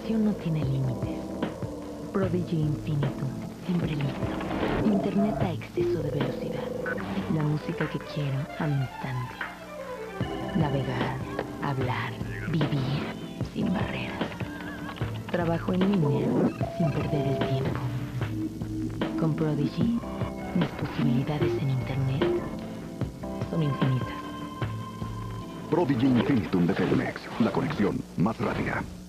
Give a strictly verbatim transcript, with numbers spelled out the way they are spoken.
imaginación no tiene límites. Prodigy Infinitum, siempre listo. Internet a exceso de velocidad. La música que quiero al instante. Navegar, hablar, vivir sin barreras. Trabajo en línea sin perder el tiempo. Con Prodigy, mis posibilidades en Internet son infinitas. Prodigy Infinitum de Telmex, la conexión más rápida.